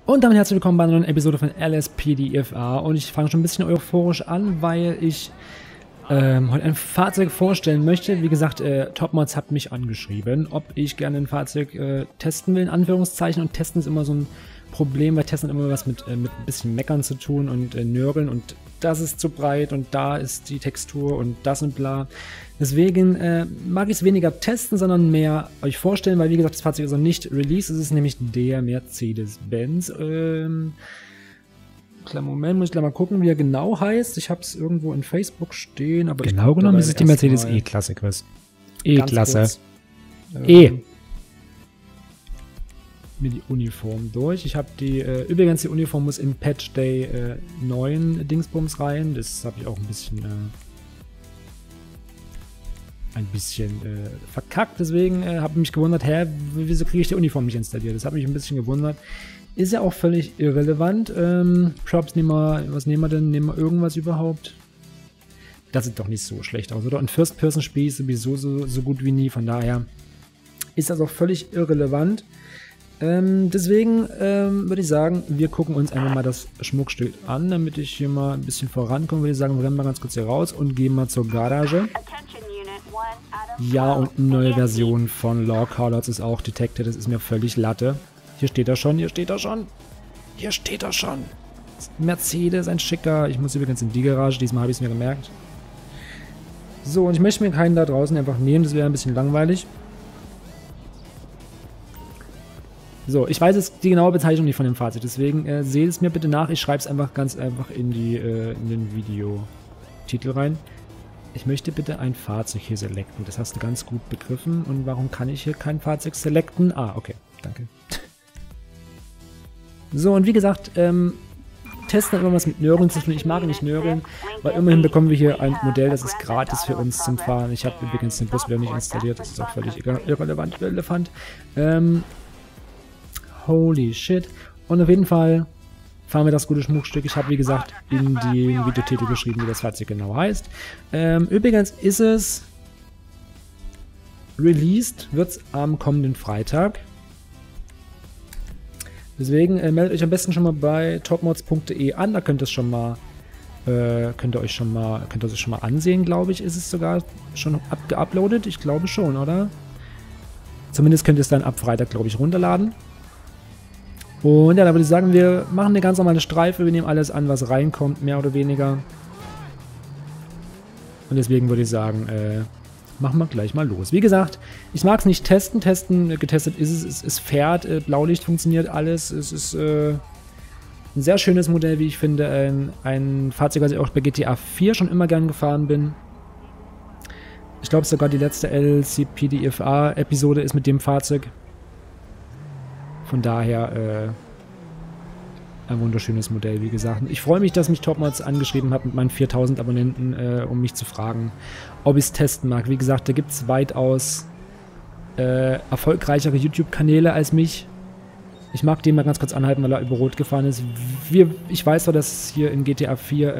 Und damit herzlich willkommen bei einer neuen Episode von LSPDFR. Und ich fange schon ein bisschen euphorisch an, weil ich heute ein Fahrzeug vorstellen möchte. Wie gesagt, Topmods hat mich angeschrieben, ob ich gerne ein Fahrzeug testen will, in Anführungszeichen. Und testen ist immer so ein Problem, weil Testen hat immer was mit ein bisschen Meckern zu tun und Nörgeln. Und das ist zu breit und da ist die Textur und das und bla. Deswegen mag ich es weniger testen, sondern mehr euch vorstellen, weil wie gesagt, das Fahrzeug ist noch nicht released. Es ist nämlich der Mercedes-Benz. Kleinen Moment, muss ich gleich mal gucken, wie er genau heißt. Ich habe es irgendwo in Facebook stehen, aber genau genommen ist es die Mercedes E-Klasse, Chris. E-Klasse. Mir die Uniform durch. Ich habe die, übrigens die Uniform muss in Patch Day 9 Dingsbums rein. Das habe ich auch ein bisschen verkackt. Deswegen habe ich mich gewundert, wieso kriege ich die Uniform nicht installiert? Das hat mich ein bisschen gewundert. Ist ja auch völlig irrelevant. Props, was nehmen wir denn? Nehmen wir irgendwas überhaupt? Das sieht doch nicht so schlecht aus, oder? Und First-Person-Spiel ist sowieso so gut wie nie. Von daher ist das auch völlig irrelevant. Deswegen würde ich sagen, wir gucken uns einfach mal das Schmuckstück an, damit ich hier mal ein bisschen vorankomme. Würde ich sagen, wir rennen mal ganz kurz hier raus und gehen mal zur Garage. Ja, und eine neue Version von Law Callouts ist auch detected. Das ist mir völlig Latte. Hier steht er schon, hier steht er schon. Hier steht er schon. Mercedes, ein schicker. Ich muss übrigens in die Garage, diesmal habe ich es mir gemerkt. So, und ich möchte mir keinen da draußen einfach nehmen, das wäre ein bisschen langweilig. So, ich weiß jetzt die genaue Bezeichnung nicht von dem Fahrzeug, deswegen seht es mir bitte nach. Ich schreibe es einfach ganz einfach in den Videotitel rein. Ich möchte bitte ein Fahrzeug hier selecten. Das hast du ganz gut begriffen. Und warum kann ich hier kein Fahrzeug selecten? Ah, okay. Danke. So, und wie gesagt, Testen hat immer was mit Nörgeln zu tun. Ich mag nicht nörgeln, weil immerhin bekommen wir hier ein Modell, das ist gratis für uns zum Fahren. Ich habe übrigens den Bus wieder nicht installiert. Das ist auch völlig irrelevant. Holy shit. Und auf jeden Fall fahren wir das gute Schmuckstück. Ich habe, wie gesagt, in den Videotitel geschrieben, wie das Fahrzeug genau heißt. Übrigens ist es released, wird es am kommenden Freitag. Deswegen meldet euch am besten schon mal bei topmods.de an. Da könnt ihr es schon mal, könnt ihr euch schon mal ansehen, glaube ich. Ist es sogar schon geuploadet? Ich glaube schon, oder? Zumindest könnt ihr es dann ab Freitag, glaube ich, runterladen. Und ja, da würde ich sagen, wir machen eine ganz normale Streife. Wir nehmen alles an, was reinkommt, mehr oder weniger. Und deswegen würde ich sagen, machen wir gleich mal los. Wie gesagt, ich mag es nicht testen. Getestet ist es. Es fährt. Blaulicht funktioniert alles. Es ist ein sehr schönes Modell, wie ich finde. Ein Fahrzeug, das ich auch bei GTA 4 schon immer gern gefahren bin. Ich glaube sogar die letzte LCPDFR-Episode ist mit dem Fahrzeug. Von daher ein wunderschönes Modell, wie gesagt. Ich freue mich, dass mich Topmods angeschrieben hat mit meinen 4000 Abonnenten, um mich zu fragen, ob ich es testen mag. Wie gesagt, da gibt es weitaus erfolgreichere YouTube-Kanäle als mich. Ich mag den mal ganz kurz anhalten, weil er über Rot gefahren ist. Ich weiß doch, dass es hier in GTA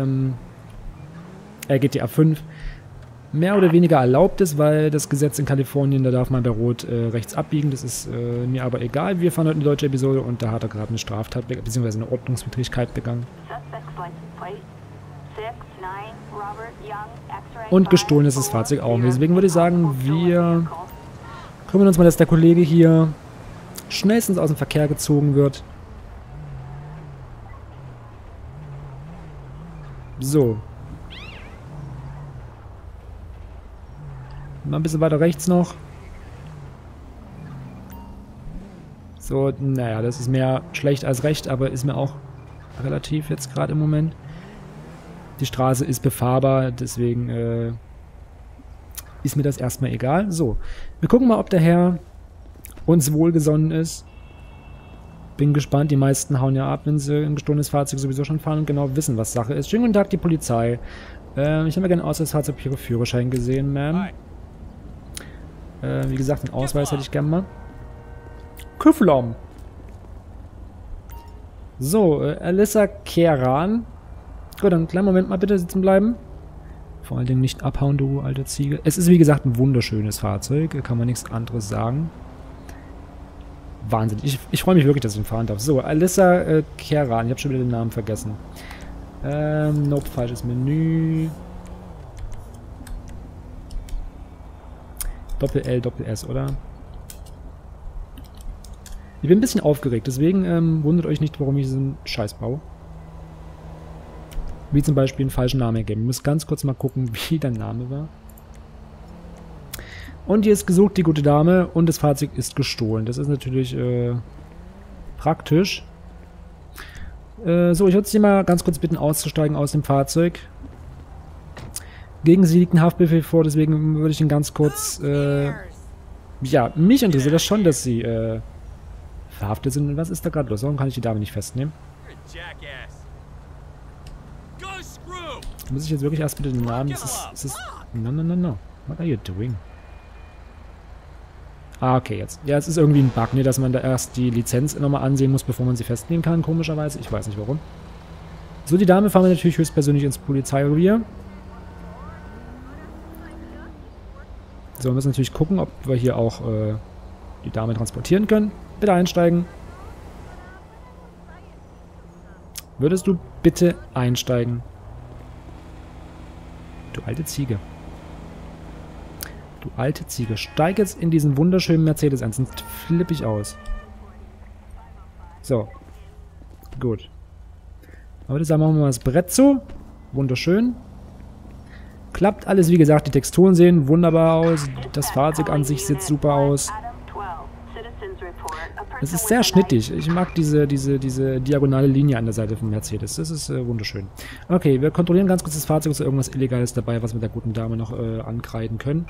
5 mehr oder weniger erlaubt ist, weil das Gesetz in Kalifornien, da darf man bei Rot rechts abbiegen. Das ist mir aber egal. Wir fahren heute eine deutsche Episode und da hat er gerade eine Straftat bzw. eine Ordnungswidrigkeit begangen. Und gestohlen ist das Fahrzeug auch. Deswegen würde ich sagen, wir kümmern uns mal, dass der Kollege hier schnellstens aus dem Verkehr gezogen wird. So. Mal ein bisschen weiter rechts noch. So, naja, das ist mehr schlecht als recht, aber ist mir auch relativ jetzt gerade im Moment. Die Straße ist befahrbar, deswegen ist mir das erstmal egal. So, wir gucken mal, ob der Herr uns wohlgesonnen ist. Bin gespannt, die meisten hauen ja ab, wenn sie ein gestohlenes Fahrzeug sowieso schon fahren und genau wissen, was Sache ist. Schönen guten Tag, die Polizei. Ich habe mir gerne Ausweisfahrzeug für Führerschein gesehen, Ma'am. Wie gesagt, einen Ausweis hätte ich gerne mal. Küfflom. So, Alyssa Keran. Gut, dann einen kleinen Moment mal bitte sitzen bleiben. Vor allen Dingen nicht abhauen, du alte Ziege. Es ist, wie gesagt, ein wunderschönes Fahrzeug. Kann man nichts anderes sagen. wahnsinnig. Ich freue mich wirklich, dass ich ihn fahren darf. So, Alyssa Keran. Ich habe schon wieder den Namen vergessen. Nope, falsches Menü. Doppel-L, Doppel-S, oder? Ich bin ein bisschen aufgeregt, deswegen wundert euch nicht, warum ich diesen Scheiß baue. Wie zum Beispiel einen falschen Namen ergeben. Ich muss ganz kurz mal gucken, wie der Name war. Und hier ist gesucht die gute Dame und das Fahrzeug ist gestohlen. Das ist natürlich praktisch. So, ich würde Sie mal ganz kurz bitten, auszusteigen aus dem Fahrzeug. Gegen Sie liegt ein Haftbefehl vor, deswegen würde ich ihn ganz kurz... ja, mich interessiert das schon, dass Sie verhaftet sind. Was ist da gerade los? Warum kann ich die Dame nicht festnehmen? Muss ich jetzt wirklich erst bitte den Namen... Ist no. What are you doing? Ah, okay, jetzt. Ja, es ist irgendwie ein Bug, ne, dass man da erst die Lizenz nochmal ansehen muss, bevor man sie festnehmen kann, komischerweise. Ich weiß nicht warum. So, die Dame fahren wir natürlich höchstpersönlich ins Polizeirevier. So, wir müssen natürlich gucken, ob wir hier auch die Dame transportieren können. Bitte einsteigen. Würdest du bitte einsteigen? Du alte Ziege. Du alte Ziege. Steig jetzt in diesen wunderschönen Mercedes ein, sonst flippe ich aus. So. Gut. Aber das machen wir mal das Brett zu. Wunderschön. Klappt alles, wie gesagt, die Texturen sehen wunderbar aus. Das Fahrzeug an sich sieht super aus. Es ist sehr schnittig. Ich mag diese diagonale Linie an der Seite vom Mercedes. Das ist wunderschön. Okay, wir kontrollieren ganz kurz das Fahrzeug. Ist da irgendwas Illegales dabei, was wir der guten Dame noch ankreiden können?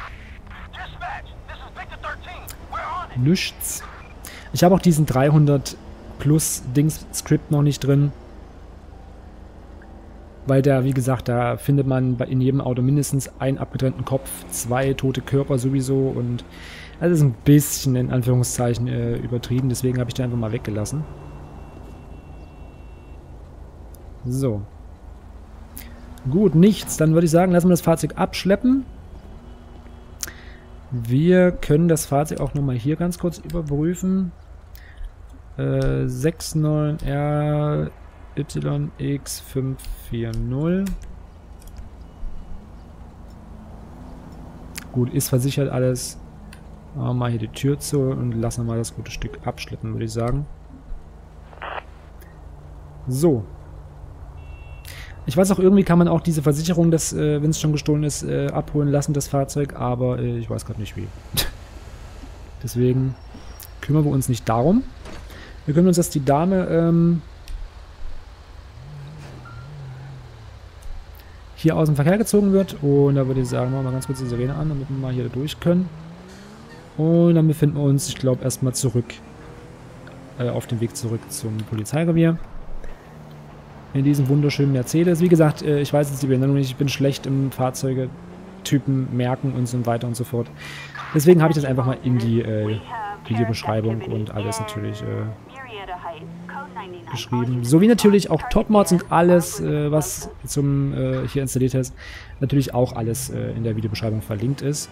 Nichts. Ich habe auch diesen 300 plus Dings-Script noch nicht drin. Weil da, wie gesagt, da findet man in jedem Auto mindestens einen abgetrennten Kopf, 2 tote Körper sowieso und das ist ein bisschen in Anführungszeichen übertrieben, deswegen habe ich den einfach mal weggelassen. So. Gut, nichts. Dann würde ich sagen, lassen wir das Fahrzeug abschleppen. Wir können das Fahrzeug auch nochmal hier ganz kurz überprüfen. 69R YX540. Gut, ist versichert alles. Machen wir mal hier die Tür zu und lassen mal das gute Stück abschleppen, würde ich sagen. So. Ich weiß auch, irgendwie kann man auch diese Versicherung, wenn es schon gestohlen ist, abholen lassen, das Fahrzeug, aber ich weiß gerade nicht wie. Deswegen kümmern wir uns nicht darum. Wir kümmern uns, dass die Dame hier aus dem Verkehr gezogen wird. Und da würde ich sagen, machen wir ganz kurz die Sirene an, damit wir mal hier durch können. Und dann befinden wir uns, ich glaube, erstmal zurück, auf dem Weg zurück zum Polizeirevier. In diesem wunderschönen Mercedes. Wie gesagt, ich weiß jetzt die Benennung nicht, ich bin schlecht im Fahrzeuge-Typen merken und so weiter und so fort. Deswegen habe ich das einfach mal in die Videobeschreibung und alles natürlich geschrieben. Sowie natürlich auch Topmods und alles, was zum hier installiert ist, natürlich auch alles in der Videobeschreibung verlinkt ist.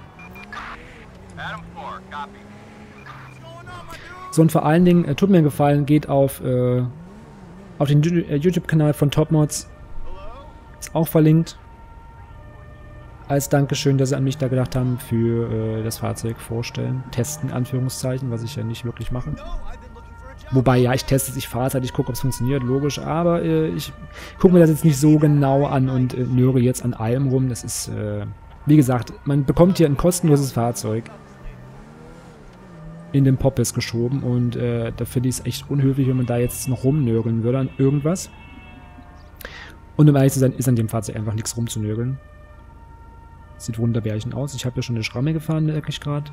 So, und vor allen Dingen, tut mir einen Gefallen, geht auf den YouTube-Kanal von Topmods. Ist auch verlinkt. Als Dankeschön, dass sie an mich da gedacht haben für das Fahrzeug vorstellen. Testen, Anführungszeichen, was ich ja nicht wirklich mache. Wobei, ja, ich teste es, ich fahre es halt, ich gucke, ob es funktioniert, logisch. Aber ich gucke mir das jetzt nicht so genau an und nörgel jetzt an allem rum. Das ist, wie gesagt, man bekommt hier ein kostenloses Fahrzeug in den Poppes geschoben und da finde ich es echt unhöflich, wenn man da jetzt noch rumnörgeln würde an irgendwas. Und um ehrlich zu sein, ist an dem Fahrzeug einfach nichts rumzunörgeln. Sieht wunderbärchen aus. Ich habe ja schon eine Schramme gefahren, merke ich gerade.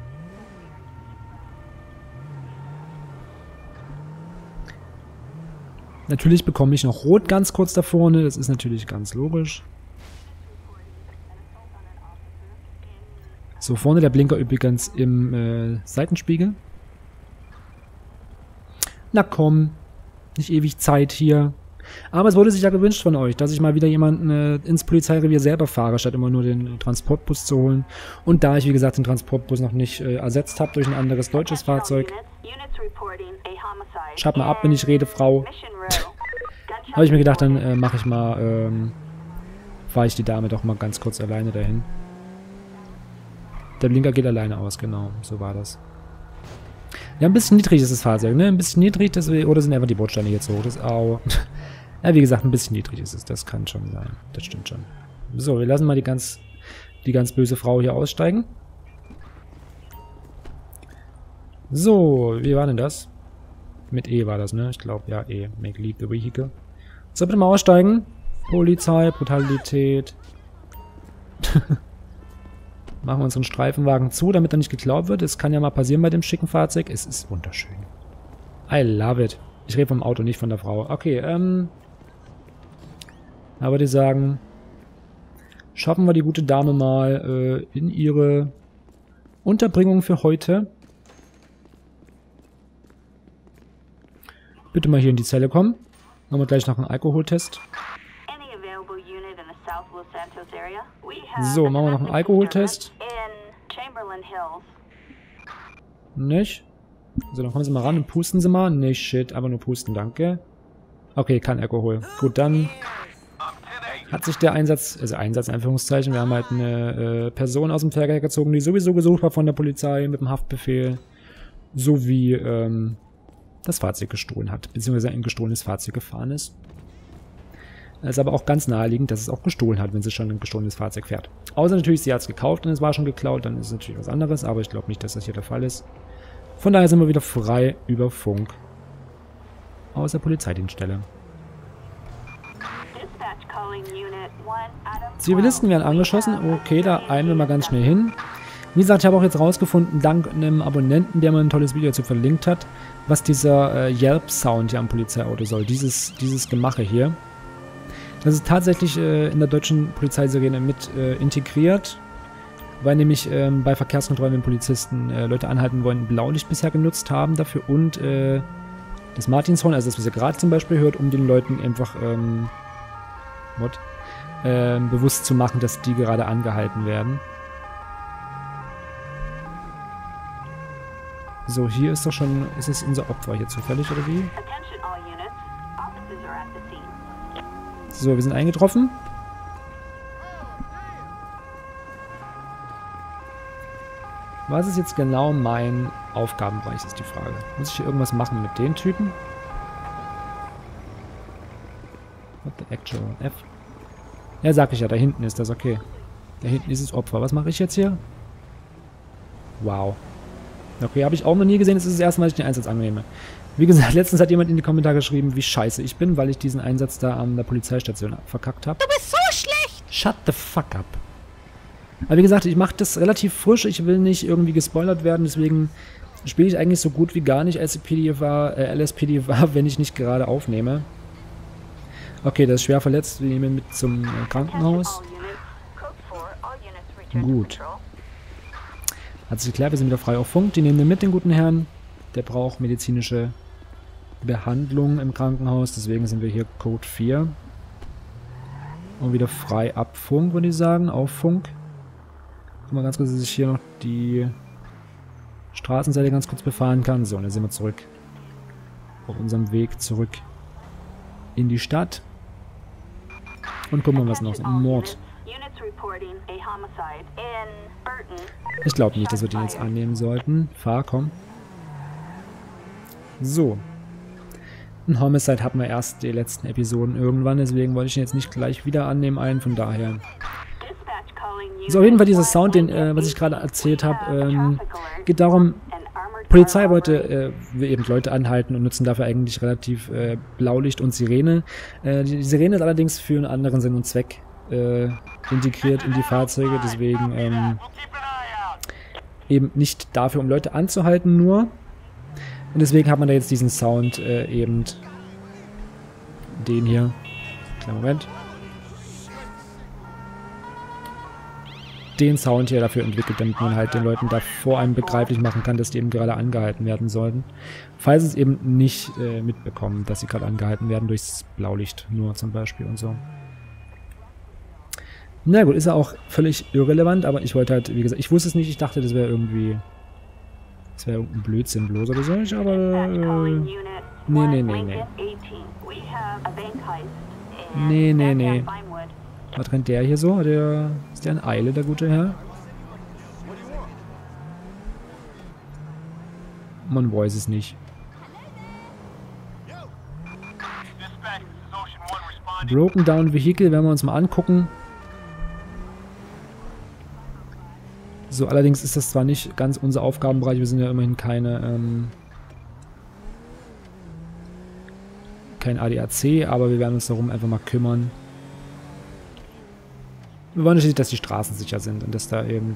Natürlich bekomme ich noch Rot ganz kurz da vorne, das ist natürlich ganz logisch. So, vorne der Blinker übrigens im Seitenspiegel. Na komm, nicht ewig Zeit hier. Aber es wurde sich ja gewünscht von euch, dass ich mal wieder jemanden ins Polizeirevier selber fahre, statt immer nur den Transportbus zu holen. Und da ich, wie gesagt, den Transportbus noch nicht ersetzt habe durch ein anderes deutsches Fahrzeug, schreibt mal ab, wenn ich rede, Frau. Habe ich mir gedacht, dann mache ich mal, fahre ich die Dame doch mal ganz kurz alleine dahin. Der Blinker geht alleine aus, genau, so war das. Ja, ein bisschen niedrig ist das Fahrzeug, ne? Ein bisschen niedrig, oder sind einfach die Bordsteine jetzt hoch? Das au. Ja, wie gesagt, ein bisschen niedrig ist es, das kann schon sein. Das stimmt schon. So, wir lassen mal die ganz böse Frau hier aussteigen. So, wie war denn das? Mit E war das, ne? Ich glaube, ja, E. Make leave the vehicle. So, bitte mal aussteigen. Polizei, Brutalität. Machen wir unseren Streifenwagen zu, damit er nicht geklaut wird. Es kann ja mal passieren bei dem schicken Fahrzeug. Es ist wunderschön. I love it. Ich rede vom Auto, nicht von der Frau. Okay, da würde ich sagen, schaffen wir die gute Dame mal in ihre Unterbringung für heute. Bitte mal hier in die Zelle kommen. Machen wir gleich noch einen Alkoholtest. So, machen wir noch einen Alkoholtest. Nicht? So, dann kommen Sie mal ran und pusten Sie mal. Nicht, shit, aber nur pusten, danke. Okay, kein Alkohol. Gut, dann hat sich der Einsatz, also Einsatz in Anführungszeichen, wir haben halt eine Person aus dem Verkehr gezogen, die sowieso gesucht war von der Polizei mit dem Haftbefehl, sowie das Fahrzeug gestohlen hat, beziehungsweise ein gestohlenes Fahrzeug gefahren ist. Es ist aber auch ganz naheliegend, dass es auch gestohlen hat, wenn sie schon ein gestohlenes Fahrzeug fährt. Außer natürlich, sie hat es gekauft und es war schon geklaut, dann ist es natürlich was anderes, aber ich glaube nicht, dass das hier der Fall ist. Von daher sind wir wieder frei über Funk aus der Polizeidienststelle. Zivilisten werden angeschossen. Okay, da eilen wir mal ganz schnell hin. Wie gesagt, ich habe auch jetzt rausgefunden, dank einem Abonnenten, der mir ein tolles Video dazu verlinkt hat, was dieser Yelp-Sound hier am Polizeiauto soll. Dieses Gemache hier. Das ist tatsächlich in der deutschen Polizeisirene mit integriert, weil nämlich bei Verkehrskontrollen, wenn Polizisten Leute anhalten wollen, Blaulicht bisher genutzt haben dafür und das Martinshorn, also das, was ihr gerade zum Beispiel hört, um den Leuten einfach bewusst zu machen, dass die gerade angehalten werden. So, hier ist doch schon, ist es unser Opfer hier zufällig, oder wie? So, wir sind eingetroffen. Was ist jetzt genau mein Aufgabenbereich, ist die Frage. Muss ich hier irgendwas machen mit den Typen? What the actual F? Ja, sag ich ja, da hinten ist das, okay. Da hinten ist das Opfer. Was mache ich jetzt hier? Wow. Okay, habe ich auch noch nie gesehen. Das ist das erste Mal, dass ich den Einsatz annehme. Wie gesagt, letztens hat jemand in die Kommentare geschrieben, wie scheiße ich bin, weil ich diesen Einsatz da an der Polizeistation verkackt habe. Du bist so schlecht! Shut the fuck up. Aber wie gesagt, ich mache das relativ frisch. Ich will nicht irgendwie gespoilert werden, deswegen spiele ich eigentlich so gut wie gar nicht LSPDFR, wenn ich nicht gerade aufnehme. Okay, der ist schwer verletzt. Wir nehmen ihn mit zum Krankenhaus. Gut. Hat sich geklärt, wir sind wieder frei auf Funk. Die nehmen den mit, den guten Herrn. Der braucht medizinische Behandlung im Krankenhaus. Deswegen sind wir hier Code 4. Und wieder frei ab Funk, würde ich sagen. Auf Funk. Guck mal ganz kurz, dass ich hier noch die Straßenseite ganz kurz befahren kann. So, und dann sind wir zurück. Auf unserem Weg zurück in die Stadt. Und gucken wir, was noch ist. Ein Mord. Ich glaube nicht, dass wir den jetzt annehmen sollten. Fahr, komm. So. Ein Homicide hatten wir erst die letzten Episoden irgendwann, deswegen wollte ich ihn jetzt nicht gleich wieder annehmen ein, von daher. So, auf jeden Fall dieser Sound, den, was ich gerade erzählt habe, geht darum, Polizei wollte eben Leute anhalten und nutzen dafür eigentlich relativ Blaulicht und Sirene. Die Sirene ist allerdings für einen anderen Sinn und Zweck integriert in die Fahrzeuge, deswegen eben nicht dafür, um Leute anzuhalten nur. Und deswegen hat man da jetzt diesen Sound eben den hier. Kleinen Moment. den Sound hier dafür entwickelt, damit man halt den Leuten da vor einem begreiflich machen kann, dass die eben gerade angehalten werden sollten. Falls sie es eben nicht mitbekommen, dass sie gerade angehalten werden durchs Blaulicht nur zum Beispiel und so. Na gut, ist ja auch völlig irrelevant, aber ich wollte halt, wie gesagt, ich wusste es nicht, ich dachte, das wäre irgendwie, das wäre irgendein Blödsinn bloß oder so, aber, nee. Nee. Was rennt der hier so? Ist der in Eile, der gute Herr? Man weiß es nicht. Broken Down Vehicle werden wir uns mal angucken. So, allerdings ist das zwar nicht ganz unser Aufgabenbereich, wir sind ja immerhin kein ADAC, aber wir werden uns darum einfach mal kümmern. Wir wollen natürlich, dass die Straßen sicher sind und dass da eben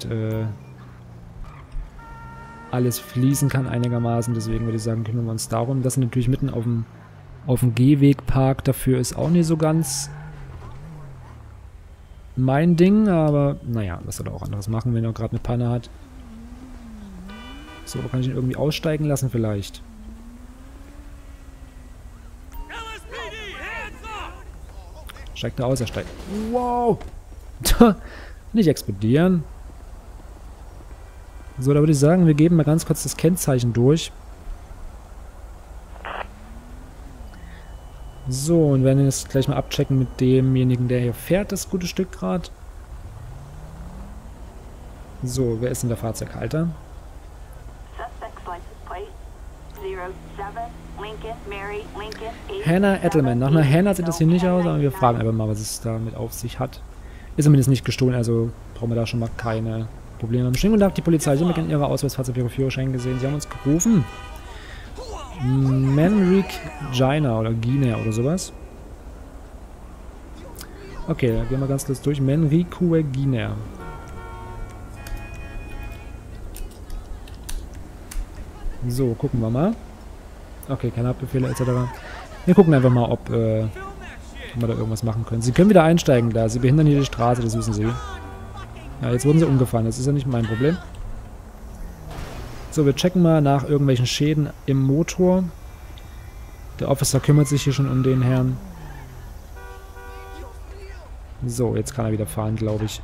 alles fließen kann einigermaßen. Deswegen würde ich sagen, kümmern wir uns darum. Das ist natürlich mitten auf dem Gehwegpark. Dafür ist auch nicht so ganz mein Ding. Aber naja, was soll er auch anderes machen, wenn er gerade eine Panne hat. So, kann ich ihn irgendwie aussteigen lassen vielleicht? Steigt er aus, er steigt. Wow! Nicht explodieren. So, da würde ich sagen, wir geben mal ganz kurz das Kennzeichen durch. So, und werden jetzt gleich mal abchecken mit demjenigen, der hier fährt, das gute Stück gerade. So, wer ist denn der Fahrzeughalter? Hannah Edelman. Nach einer Hannah sieht das hier nicht aus, aber wir fragen einfach mal, was es damit auf sich hat. Ist zumindest nicht gestohlen, also brauchen wir da schon mal keine Probleme. Schönen guten Tag, die Polizei. Sie haben in Ihrer Ausweisfahrzeug Führerschein gesehen. Sie haben uns gerufen. Manrik Gina oder Gina oder sowas. Okay, dann gehen wir ganz kurz durch. Manrikue Gina. So, gucken wir mal. Okay, keine Haftbefehle etc. Wir gucken einfach mal, ob wir da irgendwas machen können. Sie können wieder einsteigen da. Sie behindern hier die Straße, das wissen Sie. Ja, jetzt wurden Sie umgefahren. Das ist ja nicht mein Problem. So, wir checken mal nach irgendwelchen Schäden im Motor. Der Officer kümmert sich hier schon um den Herrn. So, jetzt kann er wieder fahren, glaube ich.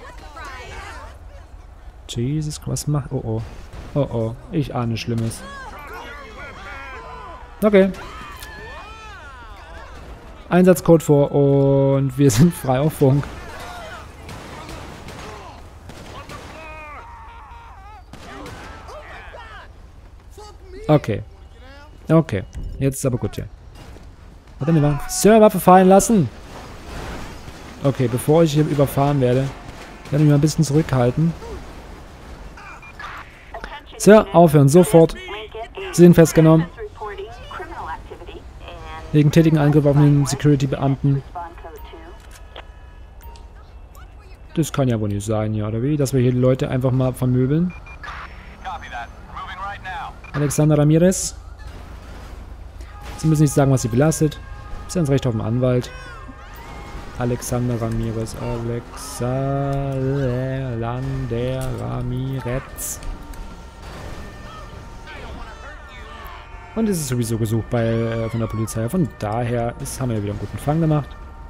Jesus, was macht... Oh, oh. Oh, oh. Ich ahne Schlimmes. Okay. Einsatzcode vor und wir sind frei auf Funk. Okay. Okay. Jetzt ist aber gut hier. Warte mal. Sir, Waffe fallen lassen. Okay, bevor ich hier überfahren werde, werde ich mich mal ein bisschen zurückhalten. Sir, aufhören, sofort. Sie sind festgenommen. Wegen tätigen Angriff auf einen Security-Beamten. Das kann ja wohl nicht sein, ja, oder wie? Dass wir hier die Leute einfach mal vermöbeln. Alexander Ramirez. Sie müssen nicht sagen, was Sie belastet. Sie haben das Recht auf einen Anwalt. Alexander Ramirez. Alexander Ramirez. Und es ist sowieso gesucht von der Polizei. Von daher haben wir ja wieder einen guten Fang gemacht.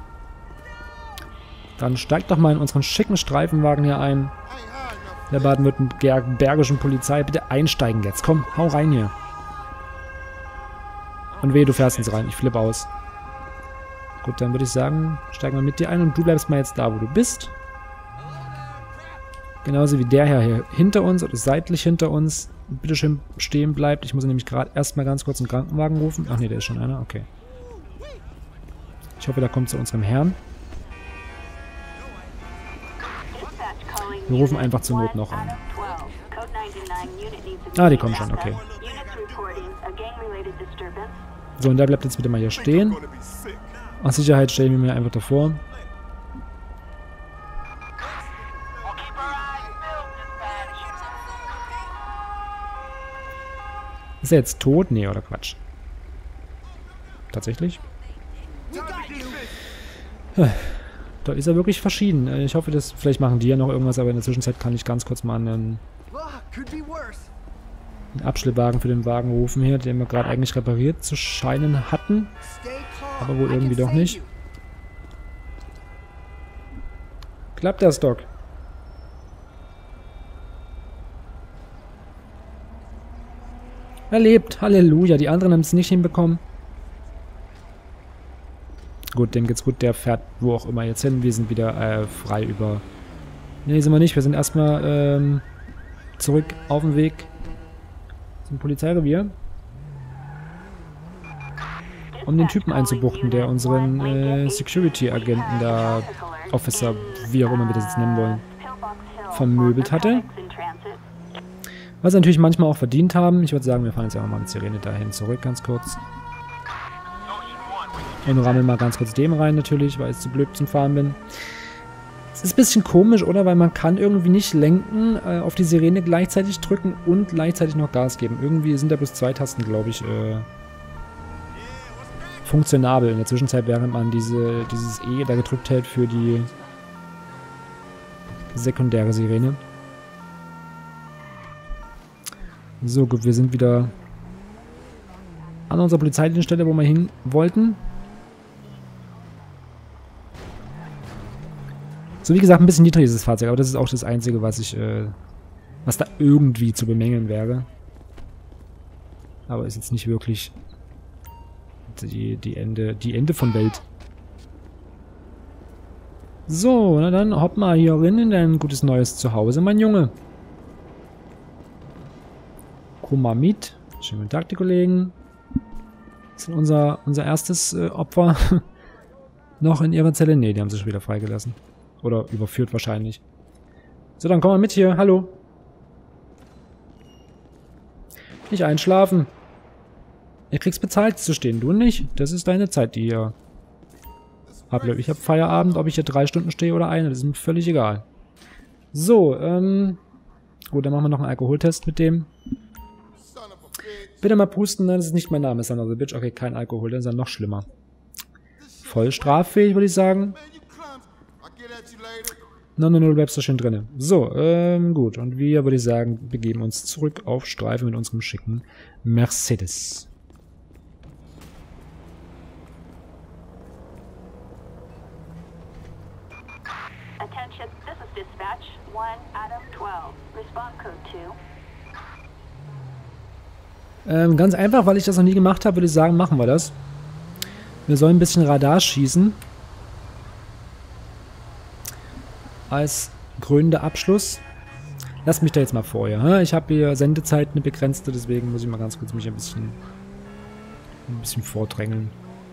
Dann steigt doch mal in unseren schicken Streifenwagen hier ein. Der baden-württembergischen Polizei. Bitte einsteigen jetzt. Komm, hau rein hier. Und wehe, du fährst ins rein. Ich flippe aus. Gut, dann würde ich sagen, steigen wir mit dir ein und du bleibst mal jetzt da, wo du bist. Genauso wie der Herr hier hinter uns oder seitlich hinter uns. Bitte schön stehen bleibt. Ich muss nämlich gerade erstmal ganz kurz einen Krankenwagen rufen. Ach nee, da ist schon einer. Okay. Ich hoffe, der kommt zu unserem Herrn. Wir rufen einfach zur Not noch an. Ah, die kommen schon, okay. So, und der bleibt jetzt bitte mal hier stehen. Aus Sicherheit stellen wir mir einfach davor. Ist er jetzt tot? Nee, oder Quatsch? Tatsächlich? Da ist er wirklich verschieden. Ich hoffe, dass vielleicht machen die ja noch irgendwas, aber in der Zwischenzeit kann ich ganz kurz mal einen Abschleppwagen für den Wagen rufen hier, den wir gerade eigentlich repariert zu scheinen hatten. Aber wohl irgendwie doch nicht. Klappt das, Doc? Er lebt. Halleluja. Die anderen haben es nicht hinbekommen. Gut, dem geht's gut. Der fährt wo auch immer jetzt hin. Wir sind wieder frei über... Ne, sind wir nicht. Wir sind erstmal zurück auf dem Weg zum Polizeirevier. Um den Typen einzubuchten, der unseren Security-Agenten da, Officer, wie auch immer wir das jetzt nennen wollen, vermöbelt hatte. Was sie natürlich manchmal auch verdient haben. Ich würde sagen, wir fahren jetzt einfach mal mit Sirene dahin zurück, ganz kurz. Und rammeln mal ganz kurz dem rein natürlich, weil ich zu blöd zum Fahren bin. Es ist ein bisschen komisch, oder? Weil man kann irgendwie nicht lenken, auf die Sirene gleichzeitig drücken und gleichzeitig noch Gas geben. Irgendwie sind da bloß 2 Tasten, glaube ich, funktionabel in der Zwischenzeit, während man dieses E da gedrückt hält für die sekundäre Sirene. So, gut, wir sind wieder an unserer Polizeidienststelle, wo wir hin wollten. So, wie gesagt, ein bisschen niedrig ist das Fahrzeug, aber das ist auch das Einzige, was was da irgendwie zu bemängeln wäre. Aber ist jetzt nicht wirklich die Ende von Welt. So, na dann, hopp mal hier rein in dein gutes neues Zuhause, mein Junge. Komm mal mit. Schönen guten Tag, die Kollegen. Das ist unser erstes Opfer. Noch in ihrer Zelle? Ne, die haben sie schon wieder freigelassen. Oder überführt wahrscheinlich. So, dann komm mal mit hier. Hallo. Nicht einschlafen. Ihr kriegst bezahlt zu stehen, du nicht. Das ist deine Zeit, die ihr habt. Ich habe Feierabend, ob ich hier 3 Stunden stehe oder eine. Das ist mir völlig egal. So, gut, dann machen wir noch einen Alkoholtest mit dem. Bitte mal pusten, nein, das ist nicht mein Name, Son of a Bitch. Okay, kein Alkohol, das ist dann noch schlimmer. Voll straffähig, würde ich sagen. No, du bleibst da schön drin. So, gut. Und wir, würde ich sagen, begeben uns zurück auf Streife mit unserem schicken Mercedes. Attention, this is dispatch 1 Adam 12. Respond code 2. Ganz einfach, weil ich das noch nie gemacht habe, würde ich sagen, machen wir das. Wir sollen ein bisschen Radar schießen. Als krönender Abschluss. Lasst mich da jetzt mal vorher. Ich habe hier Sendezeit eine begrenzte, deswegen muss ich mal ganz kurz mich ein bisschen vordrängeln.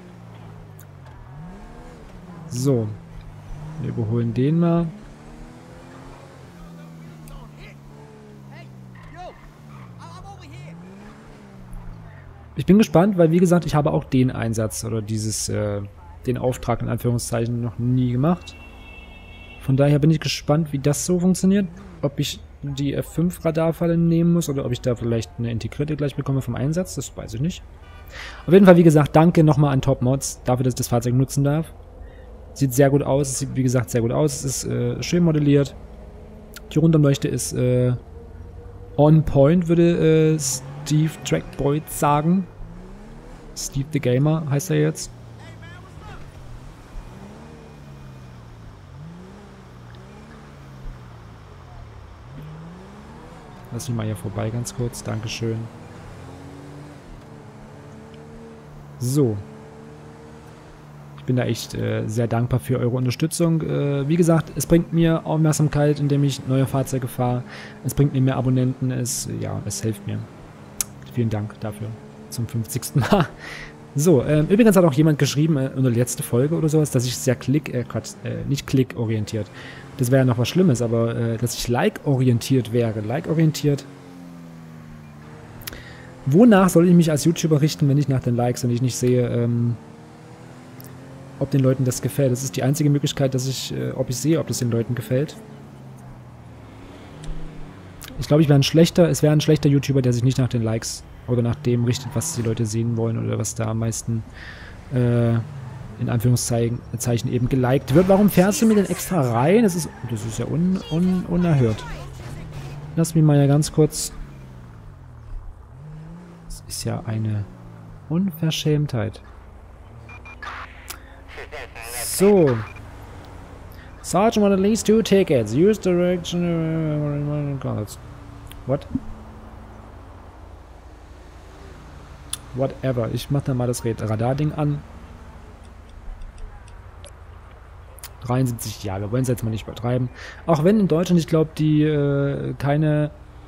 So. Wir überholen den mal. Ich bin gespannt, weil wie gesagt, ich habe auch den Einsatz oder den Auftrag in Anführungszeichen noch nie gemacht. Von daher bin ich gespannt, wie das so funktioniert. Ob ich die F5-Radarfalle nehmen muss oder ob ich da vielleicht eine integrierte gleich bekomme vom Einsatz. Das weiß ich nicht. Auf jeden Fall, wie gesagt, danke nochmal an Top Mods dafür, dass ich das Fahrzeug nutzen darf. Sieht sehr gut aus. Es sieht, wie gesagt, sehr gut aus. Es ist schön modelliert. Die Rundumleuchte ist on point, würde Steve Trackboyd sagen. Steve the Gamer heißt er jetzt. Lass mich mal hier vorbei ganz kurz. Dankeschön. So. Ich bin da echt sehr dankbar für eure Unterstützung. Wie gesagt, es bringt mir Aufmerksamkeit, indem ich neue Fahrzeuge fahre. Es bringt mir mehr Abonnenten. Es hilft mir. Vielen Dank dafür. Zum 50. Mal. So, übrigens hat auch jemand geschrieben, in der letzten Folge oder sowas, dass ich sehr nicht klickorientiert. Das wäre ja noch was Schlimmes, aber dass ich like-orientiert wäre. Like-orientiert. Wonach soll ich mich als YouTuber richten, wenn ich nach den Likes und ich nicht sehe, ob den Leuten das gefällt? Das ist die einzige Möglichkeit, dass ob ich sehe, ob das den Leuten gefällt. Ich glaube, es wäre ein schlechter YouTuber, der sich nicht nach den Likes oder nach dem richtet, was die Leute sehen wollen oder was da am meisten in Anführungszeichen eben geliked wird. Warum fährst du mir denn extra rein? Das ist ja unerhört. Lass mich mal ja ganz kurz... Das ist ja eine Unverschämtheit. So. Sergeant wanted at least 2 tickets. Use direction... What? Whatever. Ich mach dann mal das Radarding an. 73, ja, wir wollen es jetzt mal nicht übertreiben. Auch wenn in Deutschland, ich glaube, die keine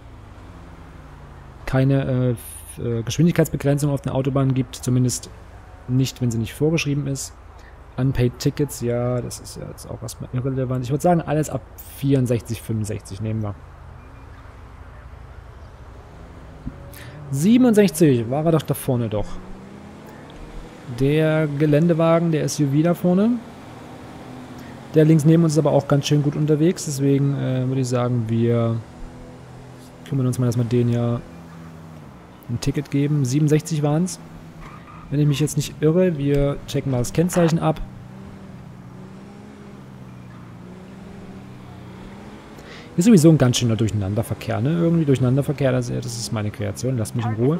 Geschwindigkeitsbegrenzung auf den Autobahnen gibt. Zumindest nicht, wenn sie nicht vorgeschrieben ist. Unpaid Tickets, ja, das ist ja jetzt auch erstmal irrelevant. Ich würde sagen, alles ab 64, 65 nehmen wir. 67 war er doch da vorne doch. Der Geländewagen, der SUV da vorne. Der links neben uns ist aber auch ganz schön gut unterwegs. Deswegen würde ich sagen, wir kümmern uns mal, dass wir den ja ein Ticket geben. 67 waren es. Wenn ich mich jetzt nicht irre, wir checken mal das Kennzeichen ab. Ist sowieso ein ganz schöner Durcheinanderverkehr, ne? Irgendwie Durcheinanderverkehr, das ist meine Kreation. Lasst mich in Ruhe.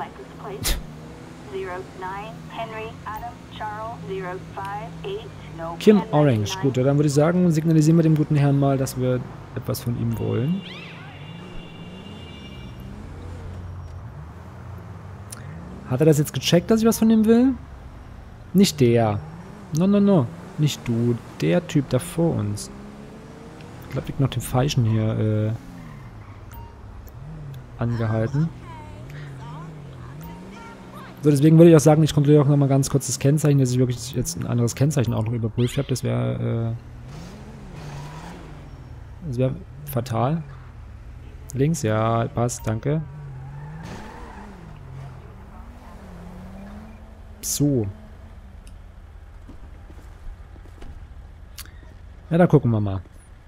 Kim Orange. Gut, ja, dann würde ich sagen, signalisieren wir dem guten Herrn mal, dass wir etwas von ihm wollen. Hat er das jetzt gecheckt, dass ich was von ihm will? Nicht der. No. Nicht du. Der Typ da vor uns. Ich glaube, ich noch den Falschen hier angehalten. So, deswegen würde ich auch sagen, ich kontrolliere auch nochmal ganz kurz das Kennzeichen, dass ich wirklich jetzt ein anderes Kennzeichen auch noch überprüft habe. Das wäre fatal. Links, ja, passt, danke. So. Ja, da gucken wir mal.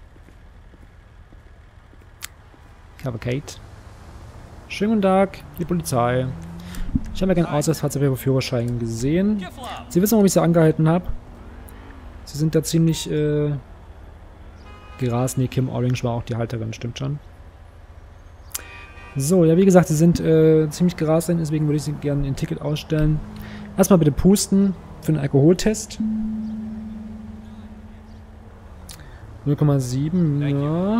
Cavalcade. Schönen guten Tag, die Polizei. Ich habe ja keinen Ausweisfahrzeugführerschein gesehen. Sie wissen, warum ich Sie angehalten habe. Sie sind da ziemlich gerast. Nee, Kim Orange war auch die Halterin, stimmt schon. So, ja, wie gesagt, Sie sind ziemlich gerast, deswegen würde ich Sie gerne ein Ticket ausstellen. Erstmal bitte pusten für den Alkoholtest. 0,7, ja.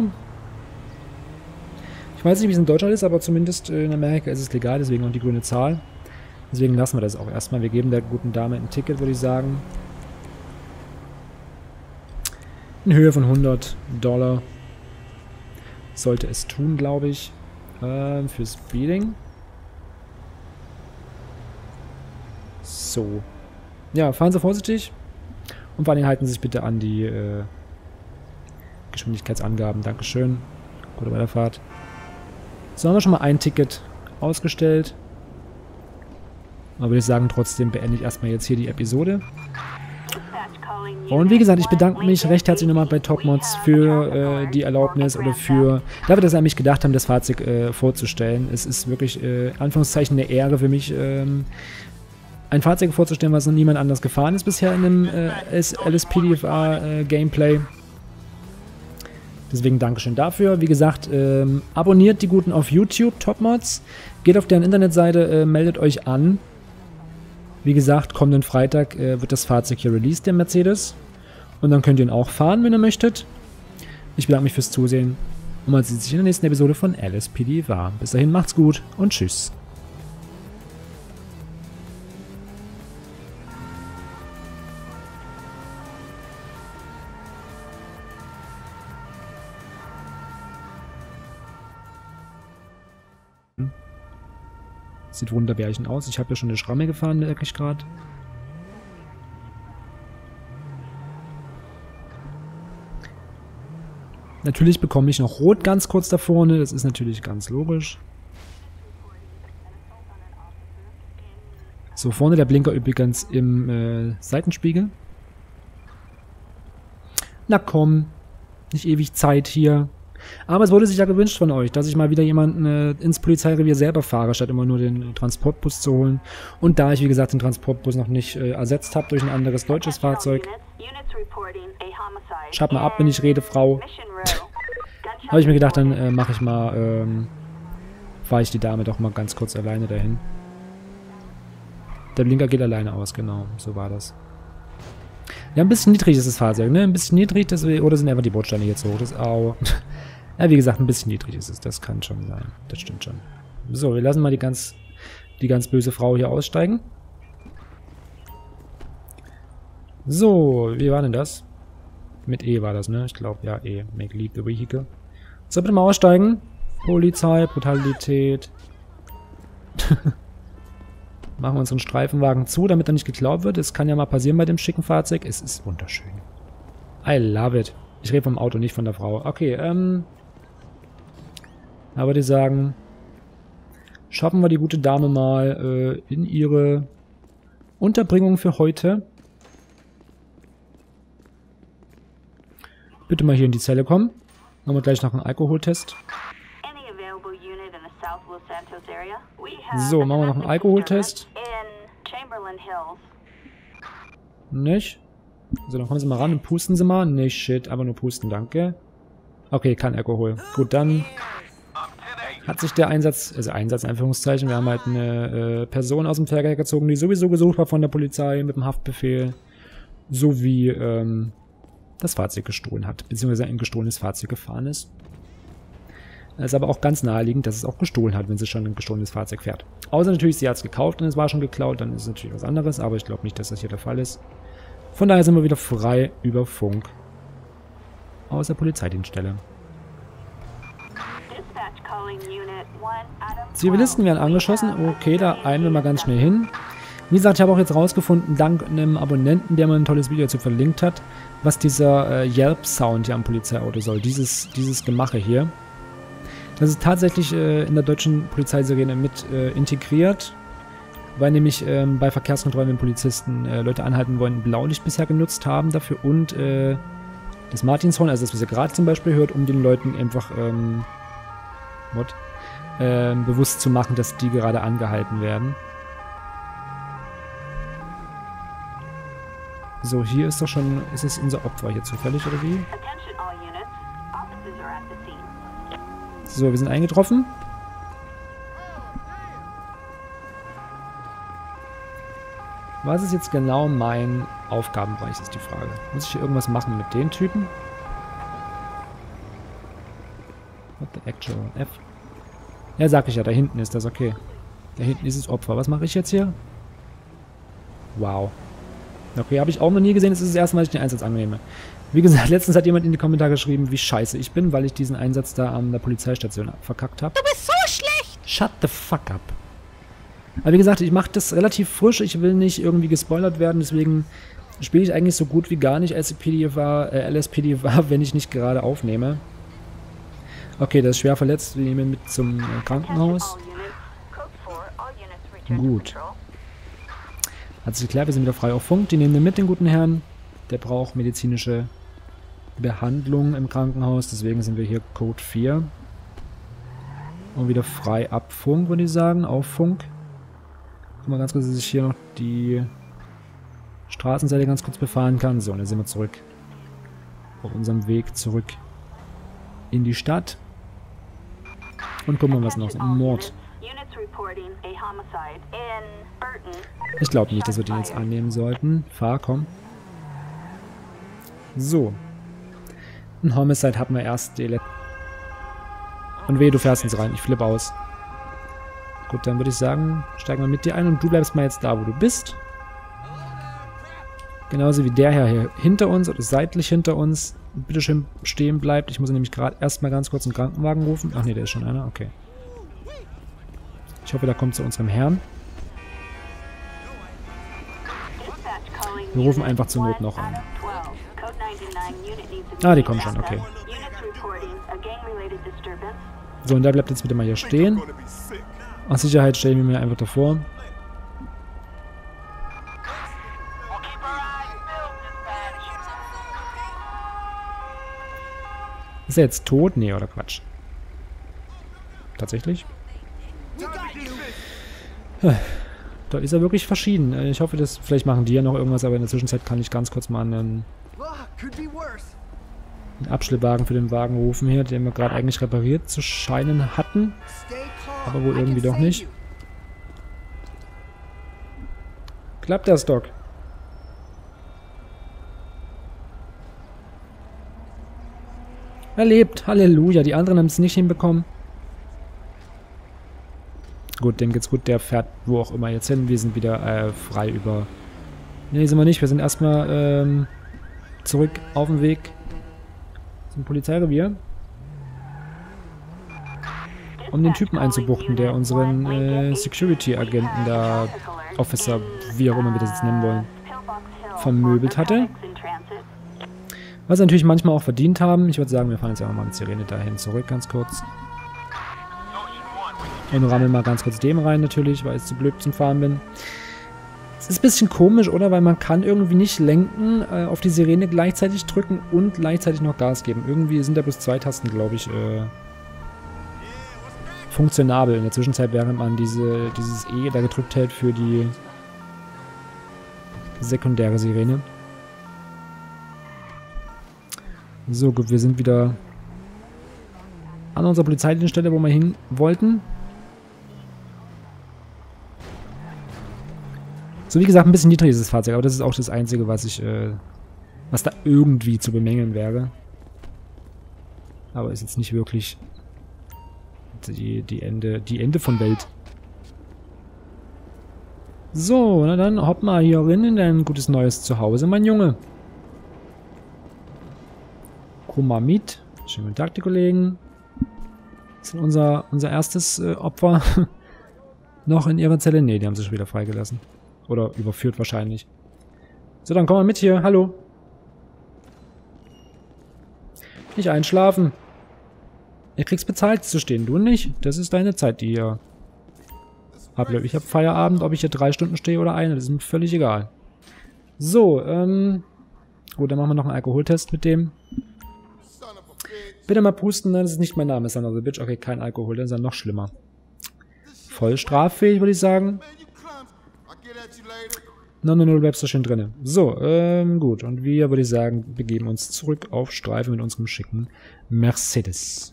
Ich weiß nicht, wie es in Deutschland ist, aber zumindest in Amerika ist es legal, deswegen auch die grüne Zahl. Deswegen lassen wir das auch erstmal. Wir geben der guten Dame ein Ticket, würde ich sagen. In Höhe von $100. Sollte es tun, glaube ich. Für Speeding. So. Ja, fahren Sie vorsichtig. Und vor allem halten Sie sich bitte an die Geschwindigkeitsangaben. Dankeschön. Gute Weiterfahrt. So, haben wir schon mal ein Ticket ausgestellt. Aber würde ich sagen, trotzdem beende ich erstmal jetzt hier die Episode. Und wie gesagt, ich bedanke mich recht herzlich nochmal bei Topmods für die Erlaubnis oder für dafür, dass sie an mich gedacht haben, das Fahrzeug vorzustellen. Es ist wirklich, Anführungszeichen, eine Ehre für mich, ein Fahrzeug vorzustellen, was noch niemand anders gefahren ist bisher in einem LSPDFR Gameplay. Deswegen Dankeschön dafür. Wie gesagt, abonniert die Guten auf YouTube, Topmods. Geht auf deren Internetseite, meldet euch an. Wie gesagt, kommenden Freitag wird das Fahrzeug hier released, der Mercedes. Und dann könnt ihr ihn auch fahren, wenn ihr möchtet. Ich bedanke mich fürs Zusehen. Und man sieht sich in der nächsten Episode von LSPDFR. Bis dahin, macht's gut und tschüss. Sieht wunderbärchen aus. Ich habe ja schon eine Schramme gefahren, merke ich gerade. Natürlich bekomme ich noch Rot ganz kurz da vorne. Das ist natürlich ganz logisch. So, vorne der Blinker übrigens im Seitenspiegel. Na komm. Nicht ewig Zeit hier. Aber es wurde sich ja gewünscht von euch, dass ich mal wieder jemanden ins Polizeirevier selber fahre, statt immer nur den Transportbus zu holen. Und da ich, wie gesagt, den Transportbus noch nicht ersetzt habe durch ein anderes deutsches Fahrzeug, schreib mal ab, wenn ich rede, Frau. Habe ich mir gedacht, dann mache ich mal, fahre ich die Dame doch mal ganz kurz alleine dahin. Der Blinker geht alleine aus, genau, so war das. Ja, ein bisschen niedrig ist das Fahrzeug, ne? Ein bisschen niedrig, deswegen, oder sind einfach die Bordsteine jetzt hoch? Das au. Ja, wie gesagt, ein bisschen niedrig ist es, das kann schon sein. Das stimmt schon. So, wir lassen mal die ganz böse Frau hier aussteigen. So, wie war denn das? Mit E war das, ne? Ich glaube, ja, E. Make leave the vehicle. So, bitte mal aussteigen. Polizei, Brutalität. Machen wir unseren Streifenwagen zu, damit er nicht geklaut wird. Es kann ja mal passieren bei dem schicken Fahrzeug. Es ist wunderschön. I love it. Ich rede vom Auto, nicht von der Frau. Okay, aber die sagen, schaffen wir die gute Dame mal in ihre Unterbringung für heute. Bitte mal hier in die Zelle kommen. Machen wir gleich noch einen Alkoholtest. So, machen wir noch einen Alkoholtest. Nicht? So, dann kommen Sie mal ran und pusten Sie mal. Nicht, shit, aber nur pusten, danke. Okay, kein Alkohol. Gut, dann hat sich der Einsatz, also Einsatz in Anführungszeichen, wir haben halt eine Person aus dem Verkehr gezogen, die sowieso gesucht war von der Polizei mit dem Haftbefehl, sowie das Fahrzeug gestohlen hat, beziehungsweise ein gestohlenes Fahrzeug gefahren ist. Es ist aber auch ganz naheliegend, dass es auch gestohlen hat, wenn sie schon ein gestohlenes Fahrzeug fährt. Außer natürlich, sie hat es gekauft und es war schon geklaut, dann ist es natürlich was anderes, aber ich glaube nicht, dass das hier der Fall ist. Von daher sind wir wieder frei über Funk aus der Polizeidienststelle. Zivilisten werden angeschossen. Okay, da eilen wir mal ganz schnell hin. Wie gesagt, ich habe auch jetzt rausgefunden, dank einem Abonnenten, der mir ein tolles Video dazu verlinkt hat, was dieser Yelp-Sound hier am Polizeiauto soll. Dieses Gemache hier. Das ist tatsächlich in der deutschen Polizeisirene mit integriert, weil nämlich bei Verkehrskontrollen, wenn Polizisten Leute anhalten wollen, Blaulicht bisher genutzt haben dafür und das Martinshorn, also das, was ihr gerade zum Beispiel hört, um den Leuten einfach bewusst zu machen, dass die gerade angehalten werden. So, hier ist doch schon, ist es unser Opfer hier zufällig, oder wie? So, wir sind eingetroffen. Was ist jetzt genau mein Aufgabenbereich, ist die Frage. Muss ich hier irgendwas machen mit den Typen? What the actual F? Ja, sag ich ja, da hinten ist das, okay. Da hinten ist das Opfer. Was mache ich jetzt hier? Wow. Okay, habe ich auch noch nie gesehen. Das ist das erste Mal, dass ich den Einsatz annehme. Wie gesagt, letztens hat jemand in die Kommentare geschrieben, wie scheiße ich bin, weil ich diesen Einsatz da an der Polizeistation verkackt habe. Du bist so schlecht! Shut the fuck up. Aber wie gesagt, ich mache das relativ frisch. Ich will nicht irgendwie gespoilert werden, deswegen spiele ich eigentlich so gut wie gar nicht LSPDFR, wenn ich nicht gerade aufnehme. Okay, der ist schwer verletzt. Wir nehmen ihn mit zum Krankenhaus. Gut. Hat sich geklärt, wir sind wieder frei auf Funk. Die nehmen den mit, den guten Herrn. Der braucht medizinische Behandlung im Krankenhaus. Deswegen sind wir hier Code 4. Und wieder frei ab Funk, würde ich sagen. Auf Funk. Guck mal ganz kurz, dass ich hier noch die Straßenseite ganz kurz befahren kann. So, und dann sind wir zurück. Auf unserem Weg zurück in die Stadt. Und gucken wir mal, was noch ist. Ein Mord. Ich glaube nicht, dass wir den jetzt annehmen sollten. Fahr, komm. So. Ein Homicide hatten wir erst. Und wehe, du fährst uns rein. Ich flippe aus. Gut, dann würde ich sagen, steigen wir mit dir ein und du bleibst mal jetzt da, wo du bist. Genauso wie der hier hinter uns oder seitlich hinter uns. Bitte schön stehen bleibt. Ich muss nämlich gerade erstmal ganz kurz einen Krankenwagen rufen. Ach nee, da ist schon einer. Okay. Ich hoffe, der kommt zu unserem Herrn. Wir rufen einfach zur Not noch an. Ah, die kommen schon, okay. So, und der bleibt jetzt bitte mal hier stehen. Aus Sicherheit stellen wir mir einfach davor. Ist er jetzt tot? Nee, oder Quatsch? Tatsächlich? Da ist er wirklich verschieden. Ich hoffe, dass vielleicht machen die ja noch irgendwas, aber in der Zwischenzeit kann ich ganz kurz mal einen Abschleppwagen für den Wagen rufen hier, den wir gerade eigentlich repariert zu scheinen hatten. Aber wohl irgendwie doch nicht. Klappt das, Doc? Er lebt. Halleluja. Die anderen haben es nicht hinbekommen. Gut, dem geht's gut. Der fährt wo auch immer jetzt hin. Wir sind wieder frei über... Ne, sind wir nicht. Wir sind erstmal zurück auf dem Weg zum Polizeirevier. Um den Typen einzubuchten, der unseren Security-Agenten da, Officer, wie auch immer wir das jetzt nennen wollen, vermöbelt hatte. Was sie natürlich manchmal auch verdient haben. Ich würde sagen, wir fahren jetzt einfach mal mit Sirene dahin zurück, ganz kurz. Und rammeln mal ganz kurz dem rein natürlich, weil ich zu blöd zum Fahren bin. Es ist ein bisschen komisch, oder? Weil man kann irgendwie nicht lenken, auf die Sirene gleichzeitig drücken und gleichzeitig noch Gas geben. Irgendwie sind da bloß 2 Tasten, glaube ich, funktionabel. In der Zwischenzeit, während man dieses E da gedrückt hält für die sekundäre Sirene. So, gut, wir sind wieder an unserer Polizeidienststelle, wo wir hin wollten. So, wie gesagt, ein bisschen niedrig ist das Fahrzeug, aber das ist auch das Einzige, was was da irgendwie zu bemängeln wäre. Aber ist jetzt nicht wirklich die Ende von Welt. So, na dann hopp mal hier rein in dein gutes neues Zuhause, mein Junge. Komm mal mit. Schönen guten Tag, die Kollegen. Das ist unser erstes Opfer. Noch in ihrer Zelle? Ne, die haben sie schon wieder freigelassen. Oder überführt wahrscheinlich. So, dann komm mal mit hier. Hallo. Nicht einschlafen. Ihr kriegst bezahlt zu stehen, du nicht. Das ist deine Zeit, die ihr habt. Ich habe Feierabend, ob ich hier 3 Stunden stehe oder eine. Das ist mir völlig egal. So, gut, dann machen wir noch einen Alkoholtest mit dem. Bitte mal pusten, das ist nicht mein Name, Son of a Bitch. Okay, kein Alkohol, das ist ja noch schlimmer. Voll straffähig, würde ich sagen. No, du bleibst da schön drin. So, gut. Und wir, würde ich sagen, begeben uns zurück auf Streife mit unserem schicken Mercedes.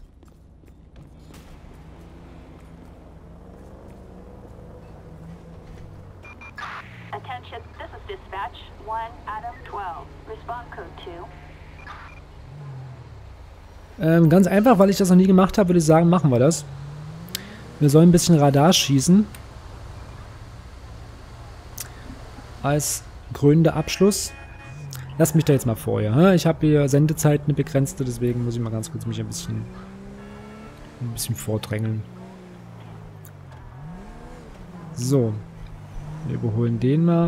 Attention, this is dispatch 1 Adam 12. Respond code 2. Ganz einfach, weil ich das noch nie gemacht habe, würde ich sagen, machen wir das. Wir sollen ein bisschen Radar schießen. Als krönender Abschluss. Lass mich da jetzt mal vor, ja. Ich habe hier Sendezeit eine begrenzte, deswegen muss ich mal ganz kurz mich ein bisschen vordrängeln. So. Wir überholen den mal.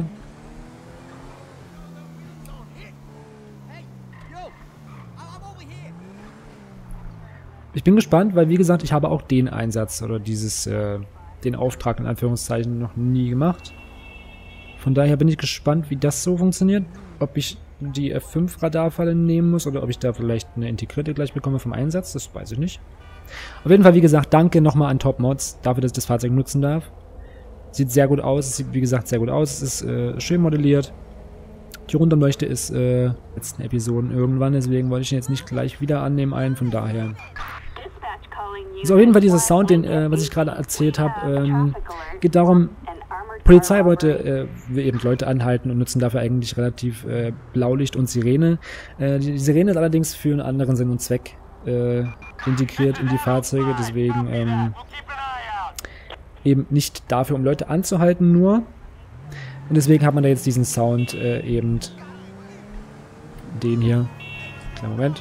Ich bin gespannt, weil wie gesagt, ich habe auch den Einsatz oder den Auftrag in Anführungszeichen noch nie gemacht. Von daher bin ich gespannt, wie das so funktioniert. Ob ich die F5 Radarfalle nehmen muss oder ob ich da vielleicht eine integrierte gleich bekomme vom Einsatz, das weiß ich nicht. Auf jeden Fall, wie gesagt, danke nochmal an Top Mods dafür, dass ich das Fahrzeug nutzen darf. Sieht sehr gut aus, es sieht wie gesagt sehr gut aus, es ist schön modelliert. Die Rundumleuchte ist letzten Episoden irgendwann, deswegen wollte ich ihn jetzt nicht gleich wieder annehmen von daher. So, auf jeden Fall dieser Sound, was ich gerade erzählt habe, geht darum, Polizei wollte eben Leute anhalten und nutzen dafür eigentlich relativ Blaulicht und Sirene. Die Sirene ist allerdings für einen anderen Sinn und Zweck integriert in die Fahrzeuge, deswegen eben nicht dafür, um Leute anzuhalten nur. Und deswegen hat man da jetzt diesen Sound eben den hier. Kleinen Moment.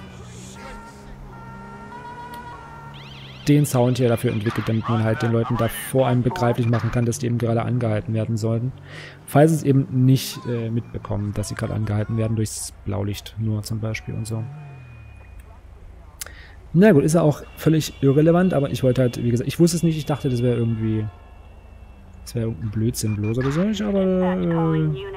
Den Sound hier dafür entwickelt, damit man halt den Leuten da vor einem begreiflich machen kann, dass die eben gerade angehalten werden sollten. Falls sie es eben nicht mitbekommen, dass sie gerade angehalten werden durchs Blaulicht nur zum Beispiel und so. Na gut, ist ja auch völlig irrelevant, aber ich wollte halt, wie gesagt, ich wusste es nicht, ich dachte, das wäre irgendwie, irgendein Blödsinn bloß oder so, aber,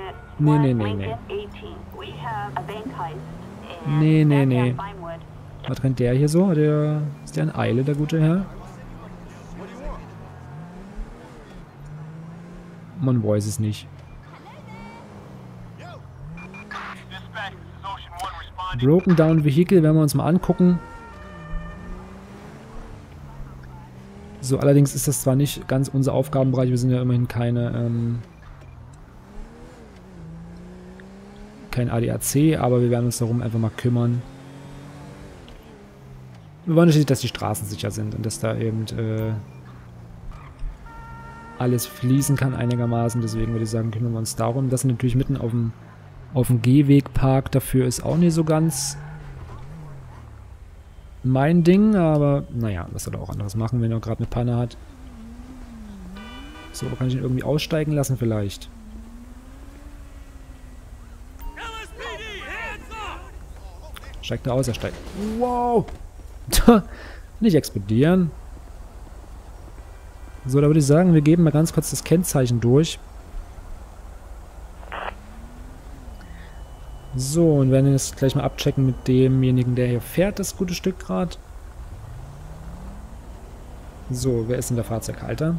nee. Nee. Was rennt der hier so? Ist der in Eile, der gute Herr? Man weiß es nicht. Broken Down Vehicle werden wir uns mal angucken. So, allerdings ist das zwar nicht ganz unser Aufgabenbereich, wir sind ja immerhin kein ADAC, aber wir werden uns darum einfach mal kümmern. Wir wollen natürlich, dass die Straßen sicher sind und dass da eben alles fließen kann einigermaßen. Deswegen würde ich sagen, kümmern wir uns darum. Das ist natürlich mitten auf dem Gehwegpark. Dafür ist auch nicht so ganz mein Ding, aber naja, was soll er auch anderes machen, wenn er gerade eine Panne hat. So, kann ich ihn irgendwie aussteigen lassen vielleicht? Steigt er aus, er steigt. Wow! Nicht explodieren. So, da würde ich sagen, wir geben mal ganz kurz das Kennzeichen durch. So, und werden jetzt gleich mal abchecken mit demjenigen, der hier fährt, das gute Stück gerade. So, wer ist denn der Fahrzeughalter?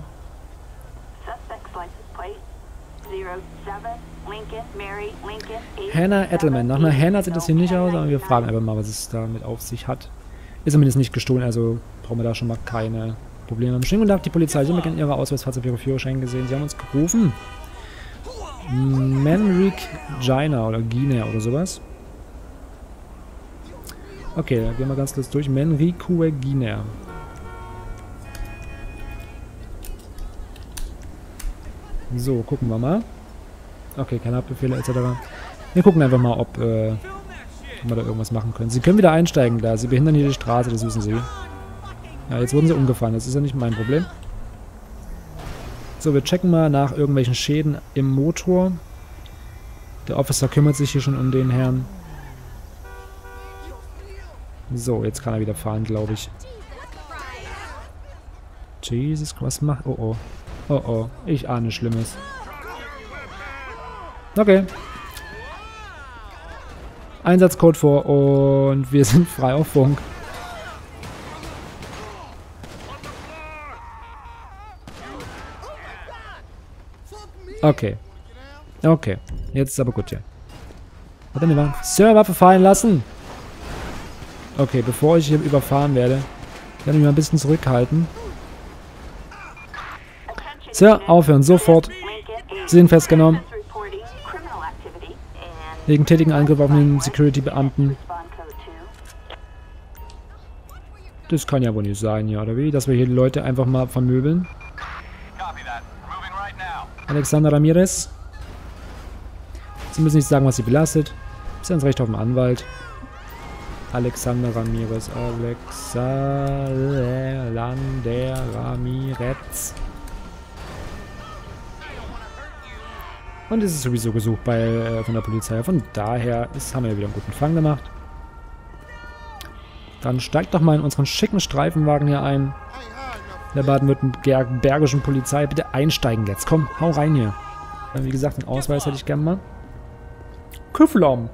Hannah Edelman. Nach einer Hannah sieht das hier nicht aus, aber wir fragen einfach mal, was es damit auf sich hat. Ist zumindest nicht gestohlen, also brauchen wir da schon mal keine Probleme. Schönen guten Tag, die Polizei. Sie haben in Ihrer Ausweisfahrzeug Ihre Führerschein gesehen. Sie haben uns gerufen. Manrik Gina oder Gina oder sowas. Okay, dann gehen wir ganz kurz durch. Manrique Gina. So, gucken wir mal. Okay, keine Haftbefehle etc. Wir gucken einfach mal, ob wir da irgendwas machen können. Sie können wieder einsteigen da. Sie behindern hier die Straße, das wissen Sie. Ja, jetzt wurden Sie umgefahren. Das ist ja nicht mein Problem. So, wir checken mal nach irgendwelchen Schäden im Motor. Der Officer kümmert sich hier schon um den Herrn. So, jetzt kann er wieder fahren, glaube ich. Jesus, was macht... Oh, oh. Oh, oh. Ich ahne Schlimmes. Okay. Einsatzcode vor und wir sind frei auf Funk. Okay. Okay. Jetzt ist aber gut hier. Warte mal. Sir, Waffe fallen lassen. Okay, bevor ich hier überfahren werde, werde ich mich mal ein bisschen zurückhalten. Sir, aufhören, sofort. Sie sind festgenommen. Wegen tätigen Angriff auf den Security-Beamten. Das kann ja wohl nicht sein, ja, oder wie? Dass wir hier die Leute einfach mal vermöbeln. Alexander Ramirez. Sie müssen nicht sagen, was Sie belastet. Sie haben das Recht auf einen Anwalt. Alexander Ramirez. Alexander Ramirez. Und es ist sowieso gesucht von der Polizei. Von daher haben wir ja wieder einen guten Fang gemacht. Dann steigt doch mal in unseren schicken Streifenwagen hier ein. Der baden-württembergischen Polizei. Bitte einsteigen jetzt. Komm, hau rein hier. Wie gesagt, den Ausweis hätte ich gerne mal. Küfflom.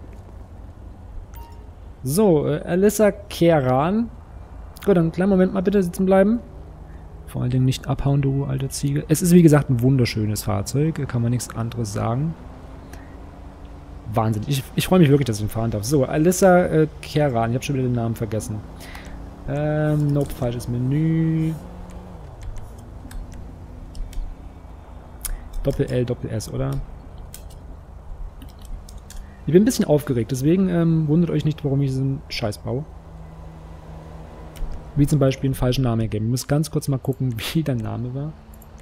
So, Alyssa Keran. Gut, dann einen kleinen Moment mal bitte sitzen bleiben. Vor allen Dingen nicht abhauen, du alte Ziege. Es ist wie gesagt ein wunderschönes Fahrzeug. Kann man nichts anderes sagen. Wahnsinn. Ich freue mich wirklich, dass ich ihn fahren darf. So, Alyssa Keran. Ich habe schon wieder den Namen vergessen. Nope, falsches Menü. Doppel-L, Doppel-S, oder? Ich bin ein bisschen aufgeregt, deswegen wundert euch nicht, warum ich diesen Scheiß baue. Wie zum Beispiel einen falschen Namen geben. Ich muss ganz kurz mal gucken, wie der Name war.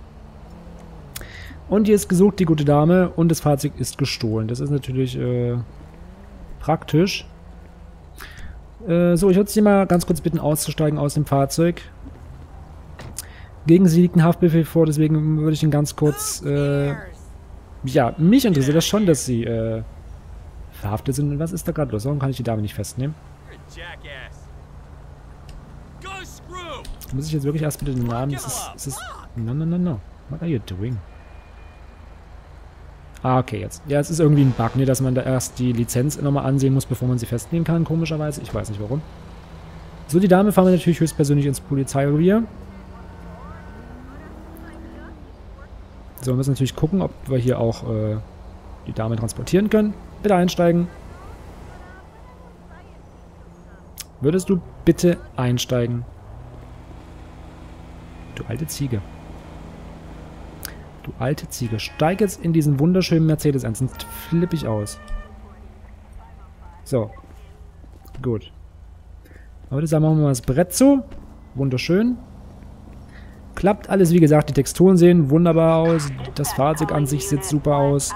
Und hier ist gesucht die gute Dame und das Fahrzeug ist gestohlen. Das ist natürlich praktisch. So, ich würde Sie mal ganz kurz bitten, auszusteigen aus dem Fahrzeug. Gegen Sie liegt ein Haftbefehl vor, deswegen würde ich ihn ganz kurz... ja, mich interessiert das schon, dass Sie verhaftet sind. Was ist da gerade los? Warum kann ich die Dame nicht festnehmen? Muss ich jetzt wirklich erst bitte den Namen... No. What are you doing? Ah, okay, jetzt. Ja, es ist irgendwie ein Bug, ne, dass man da erst die Lizenz nochmal ansehen muss, bevor man sie festnehmen kann, komischerweise. Ich weiß nicht warum. So, die Dame fahren wir natürlich höchstpersönlich ins Polizeirevier. So, wir müssen natürlich gucken, ob wir hier auch die Dame transportieren können. Bitte einsteigen. Würdest du bitte einsteigen? Du alte Ziege. Du alte Ziege. Steig jetzt in diesen wunderschönen Mercedes ein, sonst flippe ich aus. So. Gut. Aber würde ich sagen, machen wir mal das Brett zu. Wunderschön. Klappt alles, wie gesagt, die Texturen sehen wunderbar aus. Das Fahrzeug an sich sieht super aus.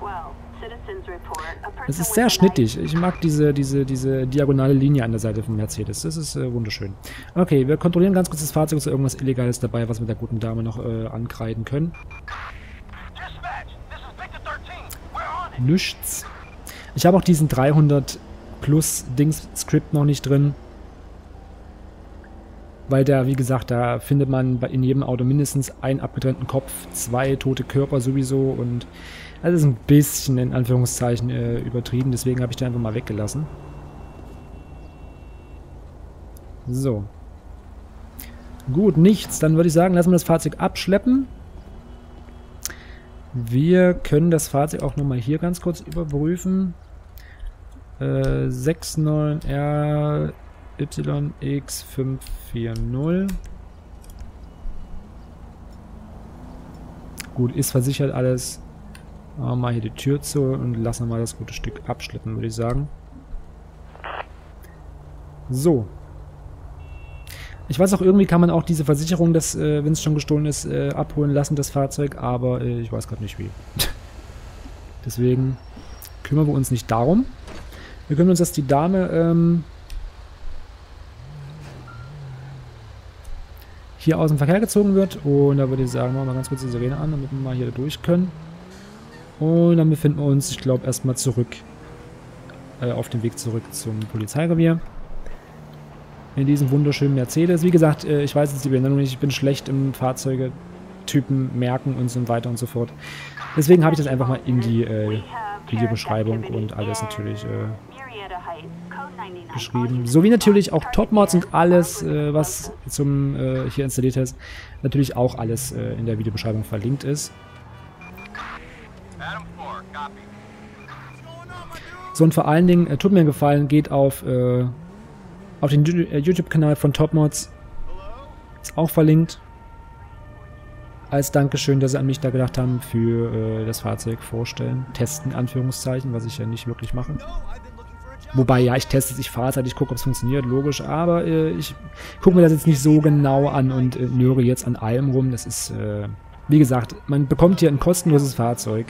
Es ist sehr schnittig. Ich mag diese diagonale Linie an der Seite vom Mercedes. Das ist wunderschön. Okay, wir kontrollieren ganz kurz das Fahrzeug. Ist da irgendwas Illegales dabei, was wir der guten Dame noch ankreiden können? Nichts. Ich habe auch diesen 300 plus Dings-Script noch nicht drin. Weil da, wie gesagt, da findet man in jedem Auto mindestens einen abgetrennten Kopf, 2 tote Körper sowieso und das ist ein bisschen in Anführungszeichen übertrieben, deswegen habe ich den einfach mal weggelassen. So. Gut, nichts. Dann würde ich sagen, lassen wir das Fahrzeug abschleppen. Wir können das Fahrzeug auch nochmal hier ganz kurz überprüfen. 69R YX540. Gut, ist versichert alles. Machen wir mal hier die Tür zu und lassen mal das gute Stück abschleppen, würde ich sagen. So. Ich weiß auch, irgendwie kann man auch diese Versicherung, wenn es schon gestohlen ist, abholen lassen, das Fahrzeug, aber ich weiß gerade nicht wie. Deswegen kümmern wir uns nicht darum. Wir kümmern uns, dass die Dame hier aus dem Verkehr gezogen wird. Und da würde ich sagen, machen wir ganz kurz die Sirene an, damit wir mal hier durch können. Und dann befinden wir uns, ich glaube, erstmal zurück, auf dem Weg zurück zum Polizeirevier. In diesem wunderschönen Mercedes. Wie gesagt, ich weiß jetzt die Benennung nicht, ich bin schlecht im Fahrzeugetypen merken und so weiter und so fort. Deswegen habe ich das einfach mal in die Videobeschreibung und alles natürlich geschrieben. Sowie natürlich auch Topmods und alles, was zum hier installiert ist, natürlich auch alles in der Videobeschreibung verlinkt ist. So, und vor allen Dingen, tut mir einen Gefallen, geht auf den YouTube-Kanal von Topmods. Ist auch verlinkt. Als Dankeschön, dass sie an mich da gedacht haben für das Fahrzeug vorstellen. Testen, Anführungszeichen, was ich ja nicht wirklich mache. Wobei, ja, ich teste es, ich fahre es halt, ich gucke, ob es funktioniert, logisch. Aber ich gucke mir das jetzt nicht so genau an und nörre jetzt an allem rum. Das ist, wie gesagt, man bekommt hier ein kostenloses Fahrzeug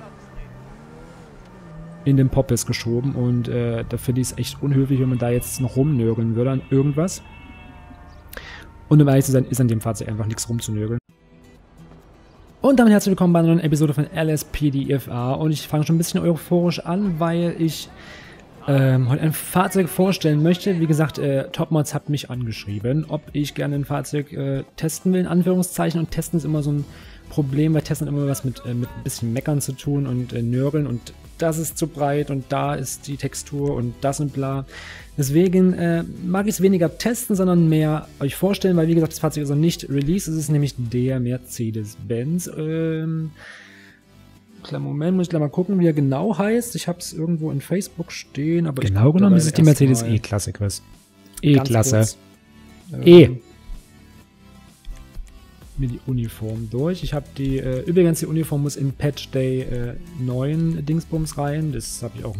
in den Poppes geschoben und da finde ich es echt unhöflich, wenn man da jetzt noch rumnörgeln würde an irgendwas. Und um ehrlich zu sein, ist an dem Fahrzeug einfach nichts rumzunörgeln. Und damit herzlich willkommen bei einer neuen Episode von LSPDFA und ich fange schon ein bisschen euphorisch an, weil ich heute ein Fahrzeug vorstellen möchte. Wie gesagt, Topmods hat mich angeschrieben, ob ich gerne ein Fahrzeug testen will, in Anführungszeichen, und testen ist immer so ein Problem, weil Testen hat immer was mit ein bisschen Meckern zu tun und nörgeln und das ist zu breit und da ist die Textur und das und bla. Deswegen mag ich es weniger testen, sondern mehr euch vorstellen, weil wie gesagt, das Fahrzeug ist noch nicht released. Es ist nämlich der Mercedes-Benz. Klar, Moment, muss ich gleich mal gucken, wie er genau heißt. Ich habe es irgendwo in Facebook stehen, aber genau genommen ist es die Mercedes E-Klasse, Chris. E-Klasse. Mir die Uniform durch. Ich habe die, übrigens die Uniform muss in Patch Day 9 Dingsbums rein. Das habe ich auch ein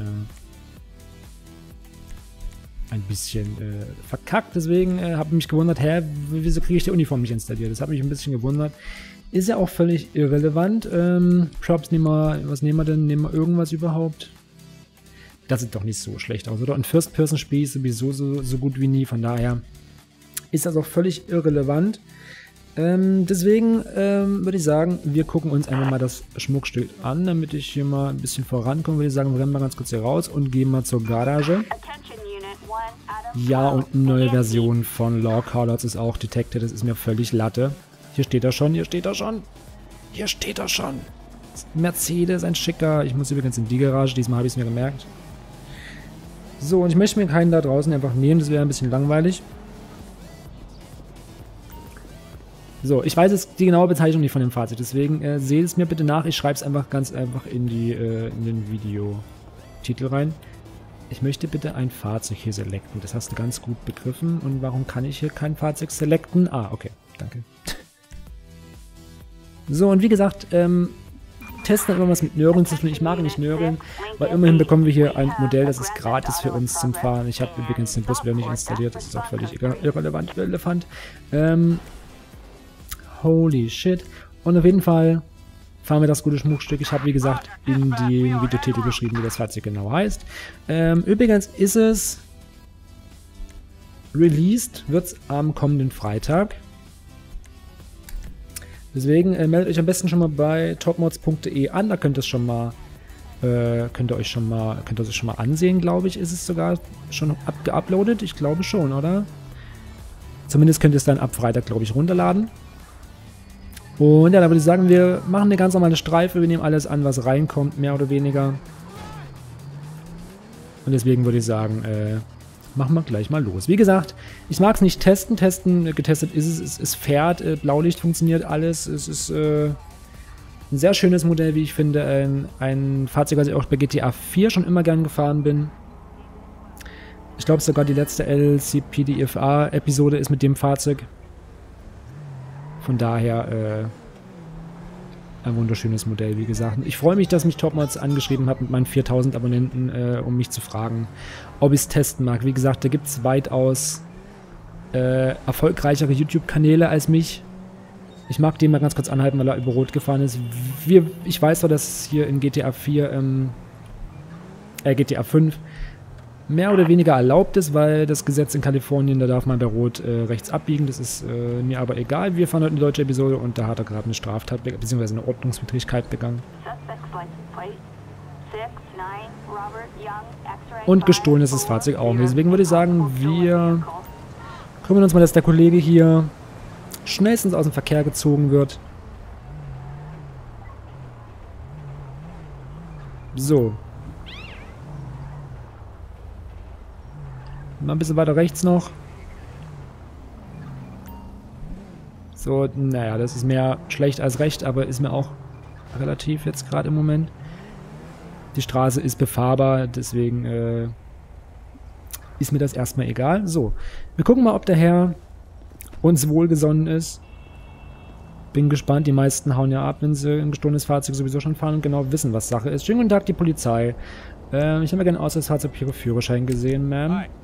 bisschen verkackt. Deswegen habe ich mich gewundert, wieso kriege ich die Uniform nicht installiert? Das hat mich ein bisschen gewundert. Ist ja auch völlig irrelevant. Props, was nehmen wir denn? Nehmen wir irgendwas überhaupt? Das sieht doch nicht so schlecht aus, oder? Und First-Person-Spiel ist sowieso so gut wie nie. Von daher ist das auch völlig irrelevant. Deswegen würde ich sagen, wir gucken uns einfach mal das Schmuckstück an, damit ich hier mal ein bisschen vorankomme. Würde ich sagen, wir rennen mal ganz kurz hier raus und gehen mal zur Garage. Ja, und eine neue Version von Law Callouts ist auch detected, das ist mir völlig Latte. Hier steht er schon, hier steht er schon. Hier steht er schon. Mercedes, ein schicker. Ich muss übrigens in die Garage, diesmal habe ich es mir gemerkt. So, und ich möchte mir keinen da draußen einfach nehmen, das wäre ein bisschen langweilig. So, ich weiß jetzt die genaue Bezeichnung nicht von dem Fahrzeug, deswegen seht es mir bitte nach. Ich schreibe es einfach ganz einfach in den Videotitel rein. Ich möchte bitte ein Fahrzeug hier selecten. Das hast du ganz gut begriffen. Und warum kann ich hier kein Fahrzeug selecten? Ah, okay. Danke. So, und wie gesagt, testen hat immer was mit Nörgeln zu tun. Ich mag nicht nörgeln, weil immerhin bekommen wir hier ein Modell, das ist gratis für uns zum Fahren. Ich habe übrigens den Bus wieder nicht installiert. Das ist auch völlig irrelevant für Elefant. Holy shit. Und auf jeden Fall fahren wir das gute Schmuckstück. Ich habe, wie gesagt, in den Videotitel geschrieben, wie das Fahrzeug genau heißt. Übrigens ist es released, wird es am kommenden Freitag. Deswegen meldet euch am besten schon mal bei topmods.de an. Da könnt ihr es schon mal, könnt ihr es schon mal ansehen, glaube ich. Ist es sogar schon geuploadet? Ich glaube schon, oder? Zumindest könnt ihr es dann ab Freitag, glaube ich, runterladen. Und ja, da würde ich sagen, wir machen eine ganz normale Streife. Wir nehmen alles an, was reinkommt, mehr oder weniger. Und deswegen würde ich sagen, machen wir gleich mal los. Wie gesagt, ich mag es nicht testen. Getestet ist es fährt, Blaulicht funktioniert alles. Es ist ein sehr schönes Modell, wie ich finde. Ein Fahrzeug, das ich auch bei GTA 4 schon immer gern gefahren bin. Ich glaube sogar die letzte LCPDFA-Episode ist mit dem Fahrzeug. Von daher ein wunderschönes Modell, wie gesagt. Ich freue mich, dass mich Topmods angeschrieben hat mit meinen 4000 Abonnenten, um mich zu fragen, ob ich es testen mag. Wie gesagt, da gibt es weitaus erfolgreichere YouTube-Kanäle als mich. Ich mag den mal ganz kurz anhalten, weil er über Rot gefahren ist. Ich weiß zwar, dass es hier in GTA 5 mehr oder weniger erlaubt ist, weil das Gesetz in Kalifornien, da darf man bei Rot rechts abbiegen. Das ist mir aber egal. Wir fahren heute eine deutsche Episode und da hat er gerade eine Straftat bzw. eine Ordnungswidrigkeit begangen. Und gestohlen ist das Fahrzeug auch. Deswegen würde ich sagen, wir kümmern uns mal, dass der Kollege hier schnellstens aus dem Verkehr gezogen wird. So. Mal ein bisschen weiter rechts noch. So, naja, das ist mehr schlecht als recht, aber ist mir auch relativ jetzt gerade im Moment. Die Straße ist befahrbar, deswegen ist mir das erstmal egal. So, wir gucken mal, ob der Herr uns wohlgesonnen ist. Bin gespannt, die meisten hauen ja ab, wenn sie ein gestohlenes Fahrzeug sowieso schon fahren und genau wissen, was Sache ist. Schönen guten Tag, die Polizei. Ich habe ja gerne Ausweisfahrzeug Führerschein gesehen, Ma'am.